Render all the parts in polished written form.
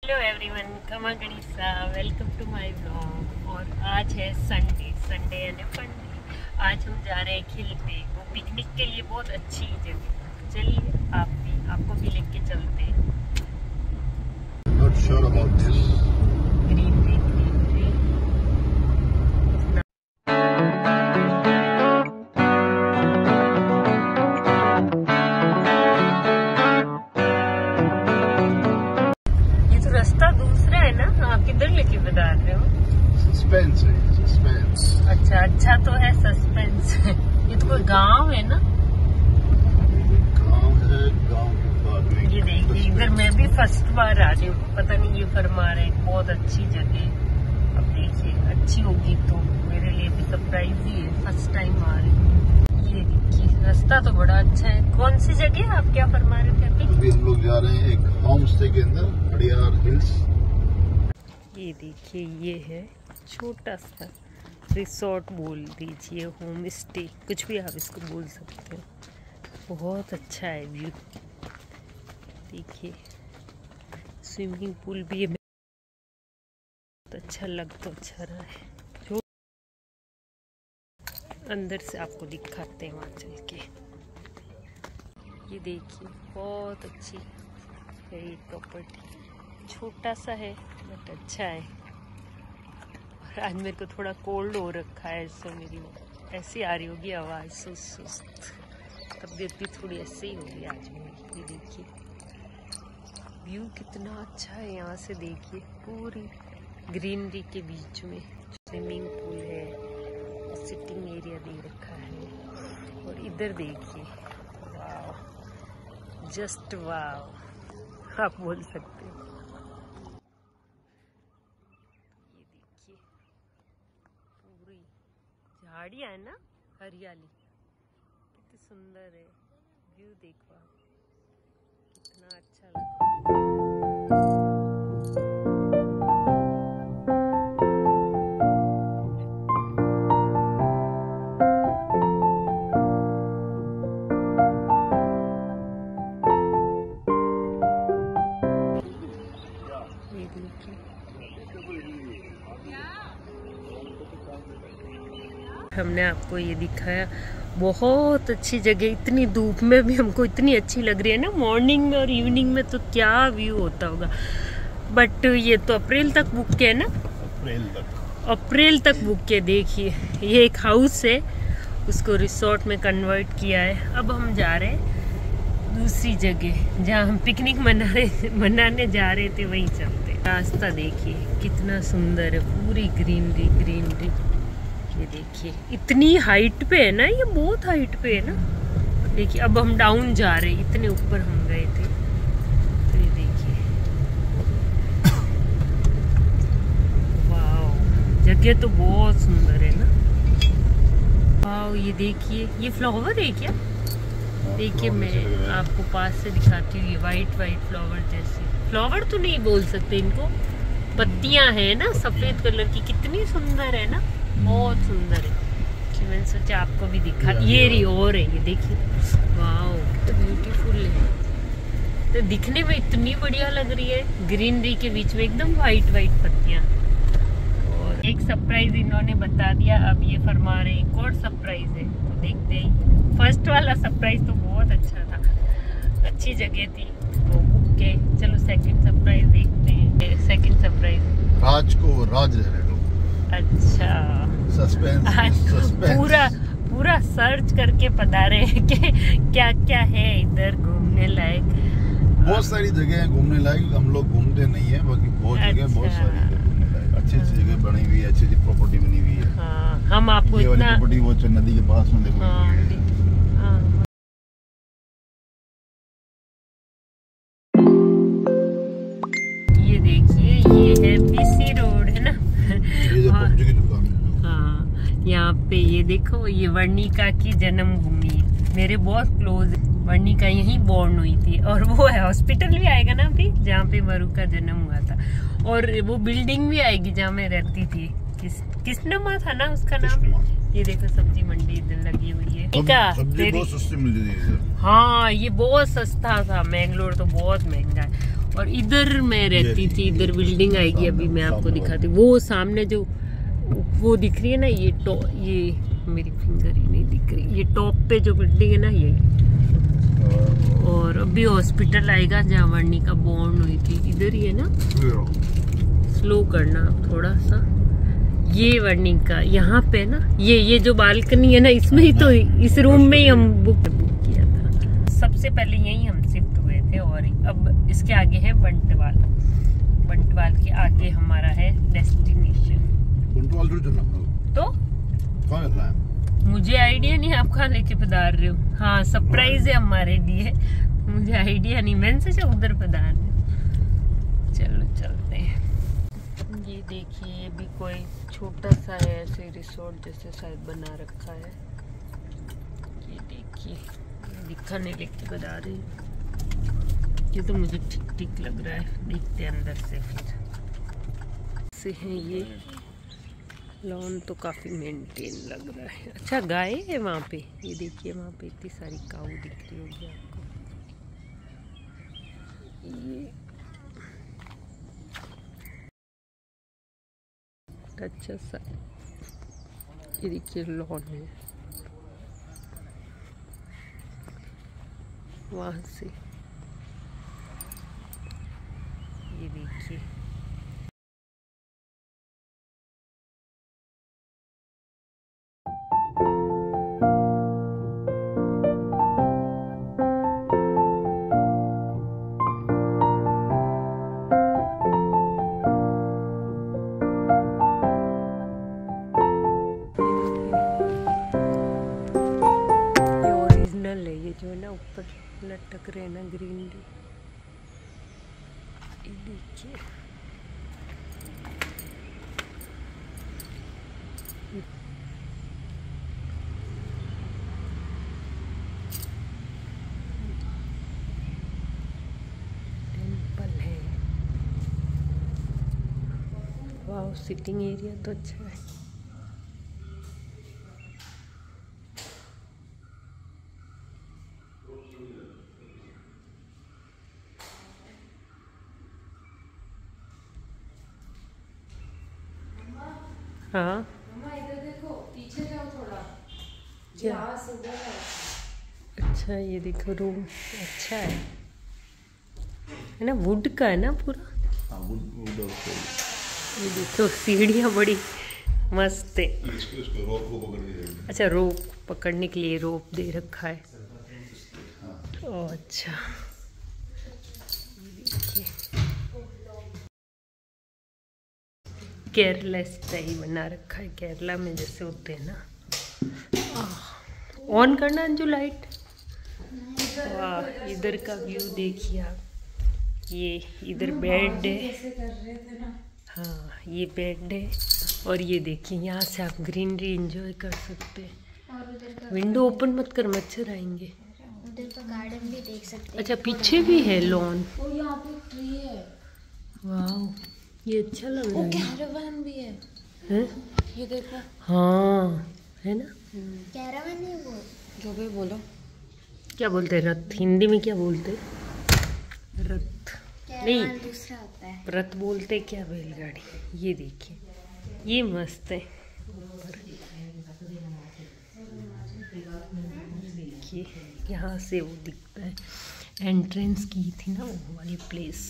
Hello everyone, खमा गणिसा, welcome to my blog. और आज है संडे यानी फंडे। आज हम जा रहे हैं खिल पे, वो पिकनिक के लिए बहुत अच्छी जगह। चलिए आपको भी लेके चलते हैं। Not sure about this. Greenery ये तो रास्ता दूसरा है ना, आप किधर लेके बता रहे हो? Suspense है, suspense. अच्छा तो है सस्पेंस। ये तो कोई गांव है ना? गाँव है, गाँव के बाद में ये देखिए, इधर मैं भी फर्स्ट बार आ रही हूँ। पता नहीं, ये फरमा रहे बहुत अच्छी जगह। अब देखिए, अच्छी होगी तो मेरे लिए भी सरप्राइज ही है। फर्स्ट टाइम आ रही हूँ। ये देखिए, रास्ता तो बड़ा अच्छा है। कौन सी जगह आप क्या फरमा रहे थे अभी हम लोग जा रहे हैं एक होम स्टे के अंदर, हड़ियार हिल्स। ये देखिए, ये है छोटा सा रिसोर्ट, बोल दीजिए, होम स्टे, कुछ भी आप इसको बोल सकते हो। बहुत अच्छा है व्यू। देखिए, स्विमिंग पूल भी है। तो अच्छा रहा है। जो अंदर से आपको दिखाते हैं वहाँ चल के। ये देखिए, बहुत अच्छी है ये प्रॉपर्टी। छोटा सा है बट अच्छा है। और आज मेरे को थोड़ा कोल्ड हो रखा है, सो मेरी ऐसी आ रही होगी आवाज़ सुस्त। तबीयत भी थोड़ी ऐसे ही होगी आज मेरी। ये देखिए, व्यू कितना अच्छा है यहाँ से। देखिए, पूरी ग्रीनरी के बीच में स्विमिंग पूल है, सिटिंग एरिया दे रखा है। और इधर देखिए, वाव, जस्ट वाव आप बोल सकते हो। ये देखिए, पूरी झाड़ियाँ है ना, हरियाली, कितनी सुंदर है। व्यू देखो आप, कितना अच्छा लगा। हमने आपको ये दिखाया, बहुत अच्छी जगह। इतनी धूप में भी हमको इतनी अच्छी लग रही है ना। मॉर्निंग में और इवनिंग में तो क्या व्यू होता होगा। बट ये तो अप्रैल तक बुक के है ना? अप्रैल तक बुक के। देखिए, ये एक हाउस है, उसको रिसोर्ट में कन्वर्ट किया है। अब हम जा रहे हैं दूसरी जगह, जहाँ हम पिकनिक मनाने जा रहे थे, वहीं चलते। रास्ता देखिए कितना सुंदर है, पूरी ग्रीनरी। ये देखिए, इतनी हाइट पे है ना, ये बहुत हाइट पे है ना। देखिए, अब हम डाउन जा रहे हैं, इतने ऊपर हम गए थे। तो ये देखिए, वाव, जगह तो बहुत सुंदर है ना। वाव, ये देखिए, ये फ्लावर है क्या? देखिए, मैं आपको पास से दिखाती हूँ। ये वाइट फ्लावर जैसे, फ्लावर तो नहीं बोल सकते इनको, पत्तियां हैं ना सफेद कलर की। कितनी सुंदर है ना, बहुत सुंदर है। कि मैंने सोचा आपको भी दिखा। ये रही और है, ये देखिए, वाओ, कितना ब्यूटीफुल है। तो दिखने में इतनी बढ़िया लग रही है, ग्रीनरी के बीच में एकदम वाइट पत्तियां। और एक सरप्राइज इन्होंने बता दिया, अब ये फरमा रहे एक और सरप्राइज है, तो देखते हैं। फर्स्ट वाला सरप्राइज तो बहुत अच्छा था, अच्छी जगह थी, तो ओके। चलो सेकंड सरप्राइज देखते हैं। सेकंड सरप्राइज, राज को राज रहने दो। अच्छा, सस्पेंस। पूरा सर्च करके पधारे हैं कि क्या है इधर घूमने लायक। बहुत सारी जगह है घूमने लायक, हम लोग घूमते नहीं है, बाकी बहुत जगह, बहुत सारी घूमने लायक। अच्छी जगह बनी हुई है, अच्छी प्रॉपर्टी बनी हुई है। हाँ, हम आपको ये वाली इतना प्रॉपर्टी वो नदी के पास में देखो। ये देखिए, ये है बीसी रोड है ना। ये पबजी की दुकान है। हाँ, यहाँ पे ये देखो, ये वर्णिका की जन्मभूमि है। मेरे बहुत क्लोज है, वर्णिका यहीं बॉर्न हुई थी। और वो है हॉस्पिटल भी आएगा ना अभी, जहाँ पे मरु का जन्म हुआ था। और वो बिल्डिंग भी आएगी जहाँ मैं रहती थी। किसनमा था ना उसका नाम। ये देखो, सब्जी मंडी इधर लगी हुई है। सब्जी बहुत सस्ती मिल रही है। हाँ, ये बहुत सस्ता था। मैंगलोर तो बहुत महंगा है। और इधर मैं रहती थी, इधर बिल्डिंग आएगी अभी मैं आपको दिखाती हूँ। वो सामने जो वो दिख रही है ना, ये मेरी फिंगर ही नहीं दिख रही, ये टॉप पे जो बिल्डिंग है ना यही। और अभी हॉस्पिटल आएगा जहाँ वर्णिका बॉर्न हुई थी, इधर ही है ना। स्लो करना थोड़ा सा। ये वर्णिका यहाँ पे ना, ये जो बालकनी है ना, इसमें ही तो, इस रूम में ही हम बुक किया था। सबसे पहले यही हम शिफ्ट हुए थे और अब इसके आगे है बंटवाल। बंटवाल के आगे हमारा है डेस्टिनेशन। तो मुझे आइडिया नहीं आप कहाँ लेके पधार रहे हो। हाँ सरप्राइज है हमारे लिए, मुझे आइडिया नहीं, मैंने सोचा उधर पधार रहे हो। चलो चलते हैं। ये देखिए ये भी कोई छोटा सा है, ऐसे रिसोर्ट जैसे शायद बना रखा है। ये देखिए दिखाने लेके बता रही, ये तो मुझे ठीक ठीक लग रहा है, देखते हैं अंदर से फिर से है। ये लॉन तो काफ़ी मेंटेन लग रहा है। अच्छा गाय है वहाँ पे, ये देखिए वहाँ पे इतनी सारी काऊ दिख रही होगी आपको। ये अच्छा सा, ये देखिए लॉन है, वहाँ से ये देखिए। जो है ना ऊपर लटक रहे ना ग्रीनरी, ये देखिए। टेम्पल है, वाह सिटिंग एरिया तो अच्छा है। हाँ इधर देखो, पीछे जाओ थोड़ा। क्या? अच्छा ये देखो रूम अच्छा है ना, वुड का है ना पूरा। ये देखो सीढ़ियाँ बड़ी मस्त है। अच्छा रोप पकड़ने के लिए रोप दे रखा है। ओह अच्छा, केरला स्टाइल बना रखा है, केरला में जैसे होते हैं ना। ऑन करना अंजू लाइट। वाह इधर का व्यू देखिए आप, ये इधर बेड है। हाँ ये बेड है और ये देखिए यहाँ से आप ग्रीनरी एंजॉय कर सकते हैं। विंडो ओपन मत कर, मच्छर आएंगे। उधर का गार्डन भी देख सकते हैं। अच्छा पीछे भी है लॉन। ओ यहाँ पे ट्री है। वाह ये अच्छा लग रहा है। कैरावान भी है। हैं? ये देखो। हाँ है ना, कैरावान है वो, जो भी बोलो। क्या बोलते हैं रथ, हिंदी में क्या बोलते हैं? रथ नहीं, दूसरा होता है। रथ बोलते क्या, बैलगाड़ी। ये देखिए ये मस्त है ऊपर। देखिए यहाँ से वो दिखता है, एंट्रेंस की थी ना वो वाली प्लेस।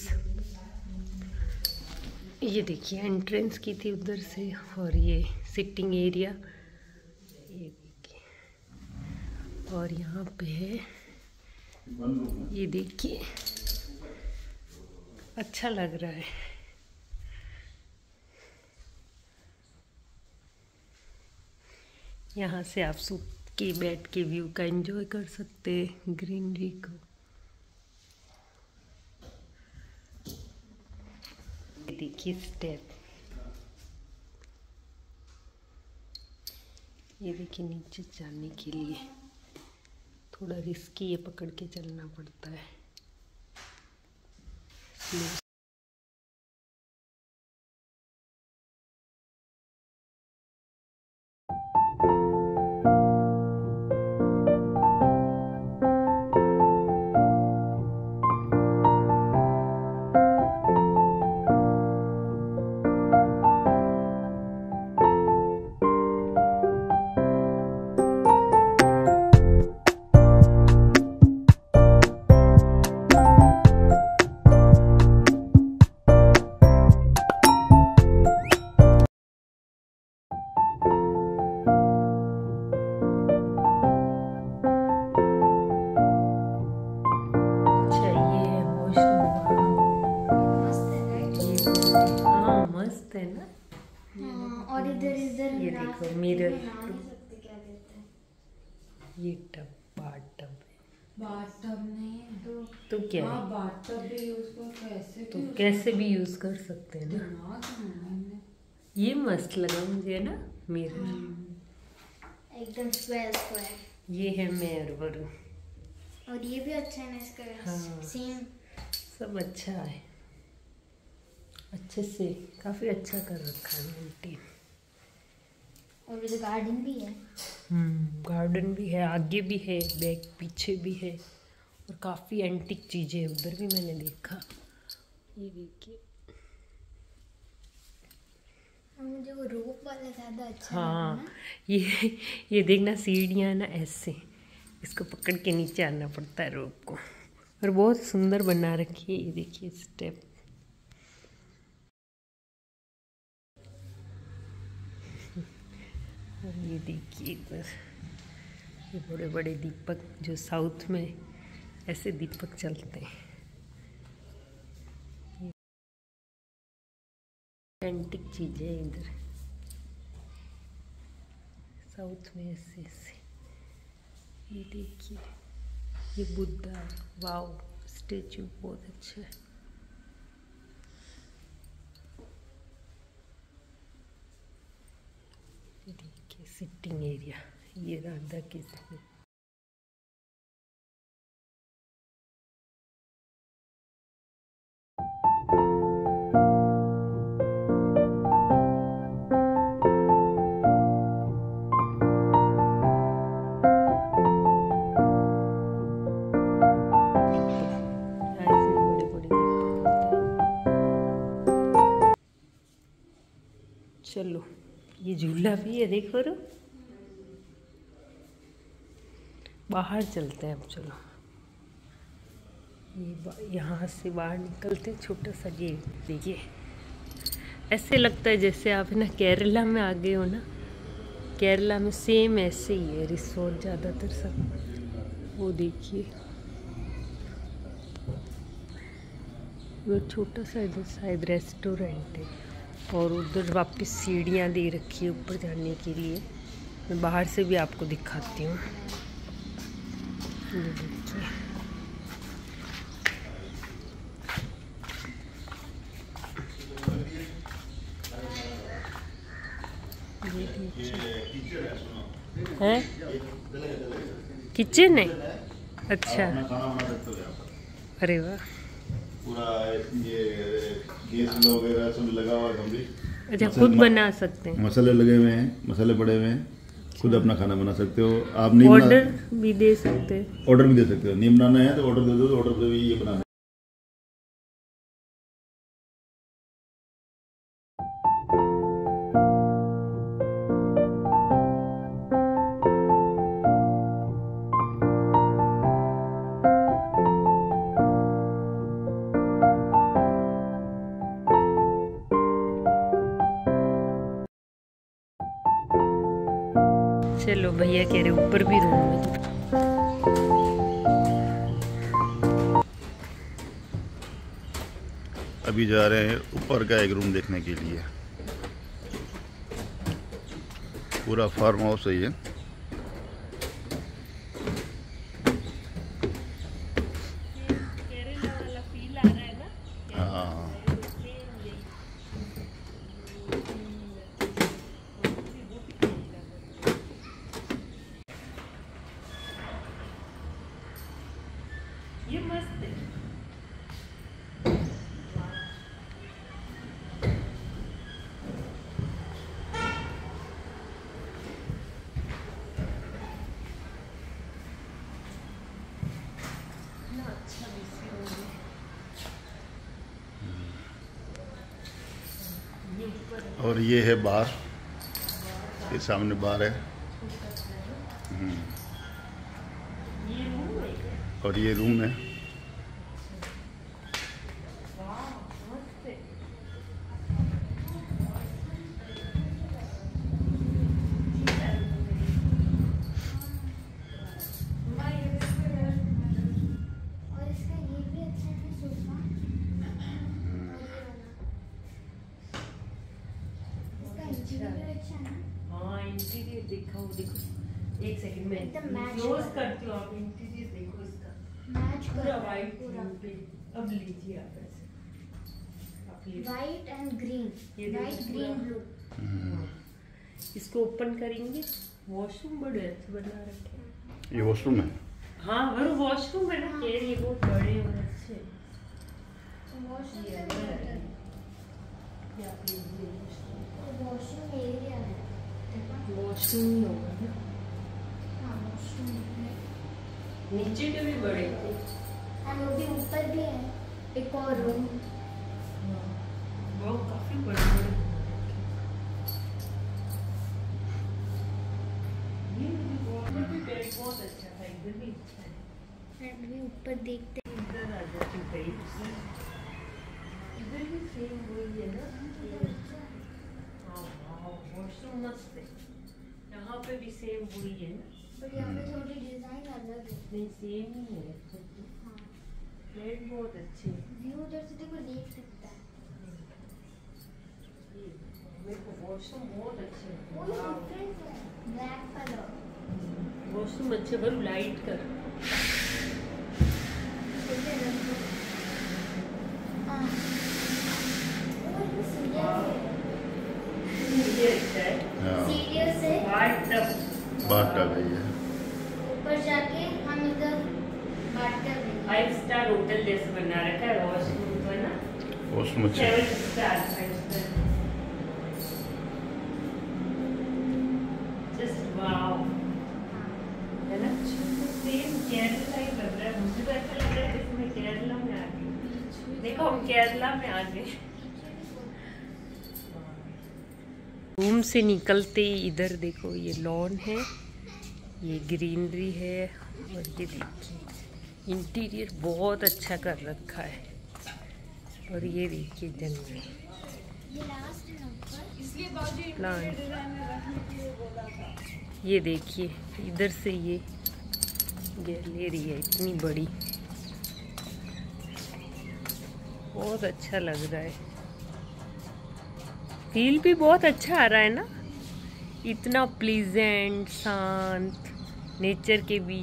ये देखिए एंट्रेंस की थी उधर से, और ये सिटिंग एरिया ये देखिए। और यहाँ पे है ये देखिए, अच्छा लग रहा है। यहाँ से आप सूट के बैठ के व्यू का एंजॉय कर सकते हैं, ग्रीनरी को। देखिए स्टेप, ये देखिए नीचे जाने के लिए थोड़ा रिस्की है, पकड़ के चलना पड़ता है। और इधर ये देखो मिरर, क्या कहते हैं ये टब, बाथ टब। बाथटब नहीं है तो क्या है? हाँ बाथटब भी यूज कर कैसे तो कैसे भी यूज कर सकते हैं ना। दिमाग है मैंने ये मस्त लगा मुझे ना मिरर। एकदम स्क्वायर ये है मेयर वरू। और ये भी अच्छा है ना इसका हाँ। सेम सब अच्छा है, अच्छे से काफी अच्छा कर रखा है आंटी। और इधर गार्डन भी है। गार्डन भी है, आगे भी है, बैक पीछे भी है, और काफी एंटिक चीजें है उधर भी मैंने देखा। ये देखिए। मुझे वो रोप वाला ज्यादा अच्छा हाँ लगा ना। ये देखना सीढ़ियाँ ना ऐसे, इसको पकड़ के नीचे आना पड़ता है रोप को, और बहुत सुंदर बना रखी है। ये देखिए स्टेप। ये देखिए इधर ये बड़े बड़े दीपक, जो साउथ में ऐसे दीपक चलते हैं। एंटिक चीजें इधर साउथ में ऐसे ऐसे। ये देखिए ये बुद्धा, वाव स्टेचू बहुत अच्छा है। ये देखिए सिटिंग एरिया, ये राधा कृष्ण। चलो ये झूला भी है, देखो रो। बाहर चलते हैं अब, चलो। ये यहाँ से बाहर निकलते, छोटा सा गेट देखिए। ऐसे लगता है जैसे आप ना केरला में आ गए हो ना। केरला में सेम ऐसे ही है रिसोर्ट ज़्यादातर सब। वो देखिए वो छोटा सा इधर शायद रेस्टोरेंट है, और उधर वापस सीढ़ियाँ दे रखी है ऊपर जाने के लिए। मैं बाहर से भी आपको दिखाती हूँ। ये देखिए है किचन है। अच्छा अरे वाह। पूरा ये गैस वगैरह सब लगा हुआ है कंप्लीट। अच्छा खुद बना सकते हैं, मसाले लगे हुए हैं, मसाले पड़े हुए हैं, खुद अपना खाना बना सकते हो आप। नहीं ऑर्डर भी दे सकते हैं। ऑर्डर भी दे सकते हो, नहीं बनाना है तो ऑर्डर दे दो, ऑर्डर पे भी ये बनाना है। चलो भैया कह रहे ऊपर भी रूम में। अभी जा रहे हैं ऊपर का एक रूम देखने के लिए। पूरा फार्म हाउस है ये। हाँ ये मस्त है। और ये है बार, ये सामने बार है। और ये रूम है। और इसका ये भी अच्छा है सोफा। और ये वाला इसका इंटीरियर इंटीरियर दिखाओ, देखो एक सेकंड में एकदम match क्लोज कर। करती हूँ। आप इंटीरियर देखो इसका, मैच पूरा वाइट पे। अब लीजिए आप ऐसे, आप लीजिए। वाइट एंड ग्रीन, ये देखो वाइट पूरा। Green blue. इसको ओपन करेंगे। वॉशरूम बड़े अच्छे बना रखे हैं। ये वॉशरूम है। हाँ वो वॉशरूम है ना, हाँ। कह रही है बहुत बड़े और अच्छे। वॉशरूम ये से अंदर है। बेटर। ये आप लीजिए वॉशरूम। वॉशरूम एरिया है, देखो। वॉशरूम ही होगा ना, हाँ वॉशरूम है। नीचे के भी बड़े थे। और वो भी ऊपर भी है, एक और रूम। वो काफी बड़े बड़े। ये भी बेड बहुत अच्छा है, इधर भी अच्छा है। एंड भी ऊपर देखते इधर आ जाती कहीं, इधर भी सेम वही है ना। हाँ वाह, वॉशरूम मस्त है। यहाँ पे भी सेम वही है ना, बट यहाँ पे थोड़ी डिजाइन अलग है। नहीं सेम ही है। हाँ बेड बहुत अच्छे हैं। व्यू उधर से देखो, देख सकता है। ये मेरे को वॉशरूम बहुत अच्छे वो हैं। वाह। डिफरेंट है, ब्लैक कलर। वॉशरूम अच्छे, बड़े लाइट कर। इधर रख दो। हाँ और ये सीढ़ियाँ भी ये अच्छा है। है। सीढ़ियों से बाथ टब, बात आ गई है। ऊपर जाके हम इधर बाथटब है। 5 स्टार होटल जैसे बना रखा है वॉशरूम तो है ना। वॉशरूम अच्छा है। 7 स्टार 5 स्टार। जस्ट वाओ, है ना। सेम केरला ही लग रहा है मुझे, तो ऐसा लग रहा है जैसे मैं केरला में आ गई। देखो हम केरला में आ गए। रूम से निकलते ही इधर देखो, ये लॉन है, ये ग्रीनरी है, और ये देखिए इंटीरियर बहुत अच्छा कर रखा है। और ये देखिए जंगल, ये लास्ट है ऊपर। प्लांट। ये देखिए इधर से ये गैलरी है इतनी बड़ी, बहुत अच्छा लग रहा है। फील भी बहुत अच्छा आ रहा है ना, इतना प्लीजेंट शांत नेचर के बीच।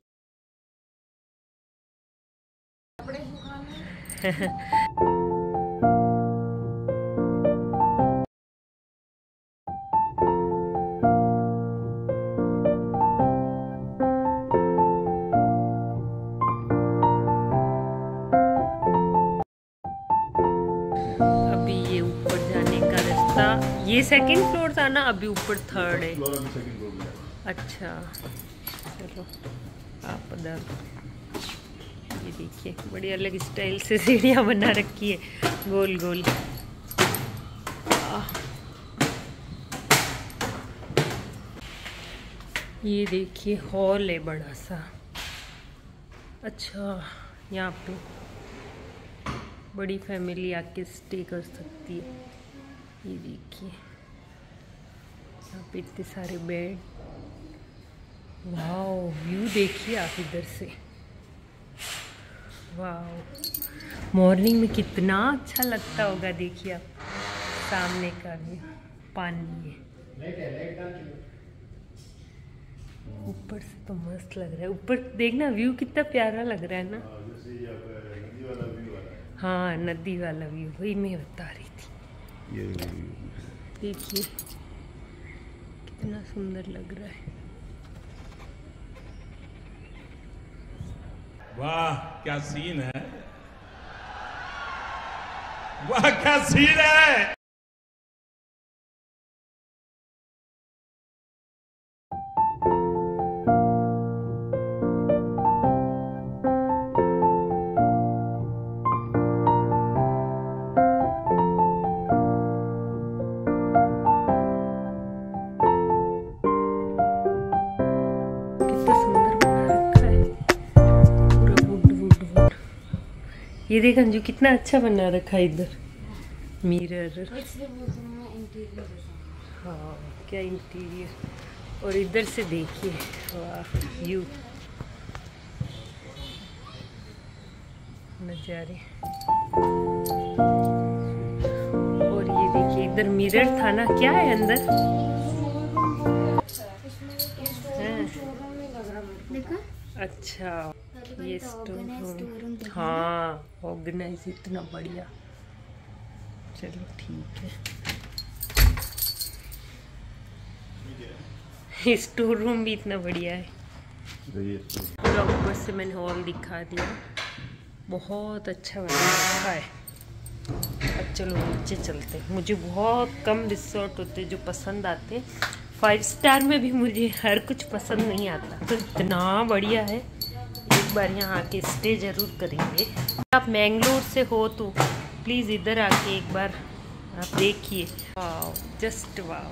अभी ये ऊपर जाने का रास्ता, ये सेकंड फ्लोर था ना, अभी ऊपर थर्ड है। अच्छा चलो आप उधर। ये देखिए बड़ी अलग स्टाइल से सीढ़ियाँ बना रखी है, गोल गोल। ये देखिए हॉल है बड़ा सा। अच्छा यहाँ पे बड़ी फैमिली आके स्टे कर सकती है। ये देखिए यहाँ पे इतने सारे बेड। वाओ, व्यू देखिए आप इधर से। वाओ, मॉर्निंग में कितना अच्छा लगता होगा। देखिए आप सामने का भी पानी है, ऊपर से तो मस्त लग रहा है। ऊपर देखना व्यू कितना प्यारा लग रहा है ना। हाँ नदी वाला व्यू, वही मैं बता रही थी। ये देखिए कितना सुंदर लग रहा है। वाह क्या सीन है, वाह क्या सीन है। कितना सुंदर बना रखा है, पूरा वुड वुड वुड। ये देख अंजू कितना अच्छा बना रखा है इधर, मिरर। इसलिए बोलते हैं इंटीरियर डिजाइन। हाँ क्या इंटीरियर। और इधर से देखिए वाह व्यू, नज़ारे। और ये देखिए इधर मिरर था ना, क्या है अंदर? इसमें अच्छा ये स्टोर रूम, हाँ हाँ ऑर्गेनाइज इतना बढ़िया। चलो ठीक है। स्टोर रूम भी इतना बढ़िया है। पूरा ऊपर से मैंने हॉल दिखा दिया, बहुत अच्छा बना रखा है। अब चलो नीचे चलते हैं। मुझे बहुत कम रिसोर्ट होते जो पसंद आते, 5 स्टार में भी मुझे हर कुछ पसंद नहीं आता, तो इतना बढ़िया है। एक बार यहाँ आके स्टे ज़रूर करेंगे। आप मैंगलोर से हो तो प्लीज़ इधर आके एक बार आप देखिए। वाओ, जस्ट वाओ,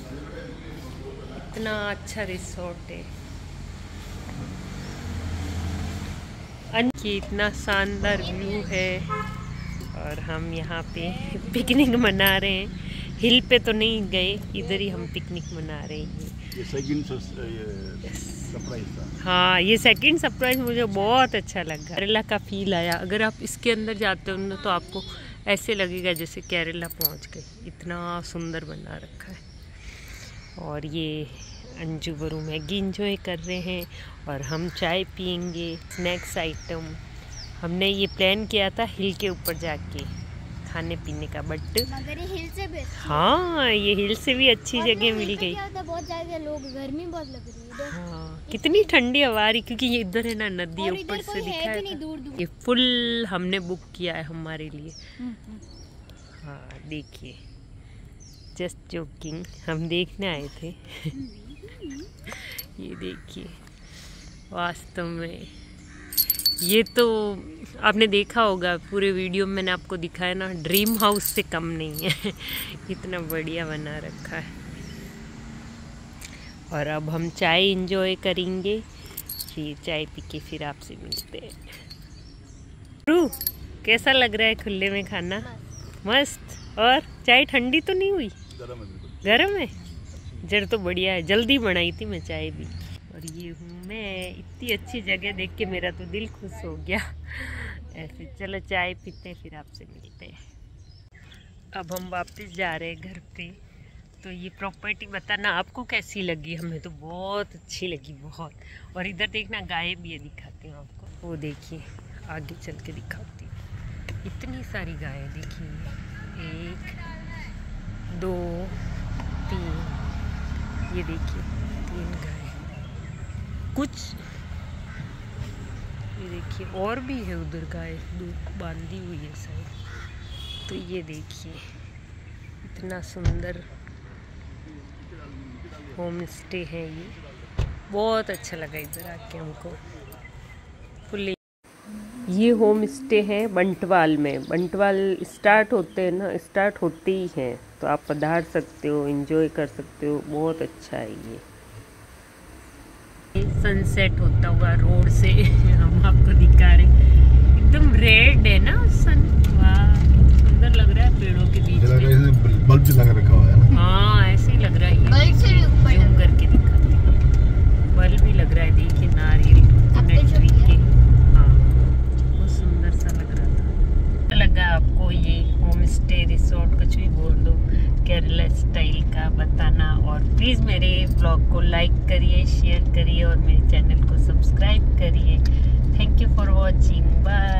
इतना अच्छा रिसोर्ट है। इतना शानदार व्यू है और हम यहाँ पे पिकनिक मना रहे हैं। हिल पे तो नहीं गए, इधर ही हम पिकनिक मना रहे हैं। ये सेकंड सरप्राइज था। हाँ ये सेकंड सरप्राइज मुझे बहुत अच्छा लगा। केरला का फील आया। अगर आप इसके अंदर जाते हो ना तो आपको ऐसे लगेगा जैसे केरला पहुँच गए, इतना सुंदर बना रखा है। और ये अंजू बरू मैगी इंजॉय कर रहे हैं और हम चाय पियेंगे। स्नैक्स आइटम हमने ये प्लान किया था हिल के ऊपर जाके खाने पीने का, बट मगर ये हिल से भी हाँ ये हिल से भी अच्छी जगह मिल गई। बहुत ज़्यादा लोग, गर्मी बहुत लग रही है। हाँ कितनी ठंडी हवा आ रही, क्योंकि ये इधर है ना नदी ऊपर से दिखा है। ये फुल हमने बुक किया है हमारे लिए। हाँ देखिए, जस्ट जोकिंग, हम देखने आए थे। ये देखिए, वास्तव में ये तो आपने देखा होगा पूरे वीडियो में मैंने आपको दिखाया ना, ड्रीम हाउस से कम नहीं है। इतना बढ़िया बना रखा है। और अब हम चाय इंजॉय करेंगे, फिर चाय पी के फिर आपसे मिलते हैं। कैसा लग रहा है खुले में खाना? मस्त। और चाय ठंडी तो नहीं हुई? गरम है। जर तो बढ़िया है, जल्दी बनाई थी मैं चाय भी। और ये हूँ मैं, इतनी अच्छी जगह देख के मेरा तो दिल खुश हो गया। ऐसे चलो चाय पीते हैं फिर आपसे मिलते हैं। अब हम वापस जा रहे हैं घर पे। तो ये प्रॉपर्टी बताना आपको कैसी लगी? हमें तो बहुत अच्छी लगी, बहुत। और इधर देखना गाय भी है, दिखाती हूँ आपको। वो देखिए, आगे चल के दिखाती हूँ। इतनी सारी गाय देखिए, 1 2 3, ये देखिए 3 गाय। कुछ ये देखिए और भी है उधर गाय, बांधी हुई है शायद। तो ये देखिए इतना सुंदर होम स्टे है ये, बहुत अच्छा लगा इधर आके हमको। फुल ये होम स्टे है बंटवाल में। बंटवाल स्टार्ट होते हैं ना, स्टार्ट होते ही हैं, तो आप पधार सकते हो, एंजॉय कर सकते हो। बहुत अच्छा है ये। सनसेट होता हुआ रोड से हम आपको दिखा रहे, एकदम रेड है ना सन। वाह सुंदर लग रहा है पेड़ों के बीच में। बल्ब लगा रखा हुआ है। हाँ ऐसे ही लग रहा है, बल्ब से भी ऊपर जूम करके दिखाते हैं। बल्ब भी लग रहा है, देखिए नारियल ट्री के। हाँ बहुत सुंदर सा लग रहा था। लगा आपको ये होम स्टे, रिसोर्ट, कुछ भी बोल दो, केरला स्टाइल का बताना। और प्लीज़ मेरे ब्लॉग को लाइक करिए, शेयर करिए और मेरे चैनल को सब्सक्राइब करिए। Thank you for watching, bye.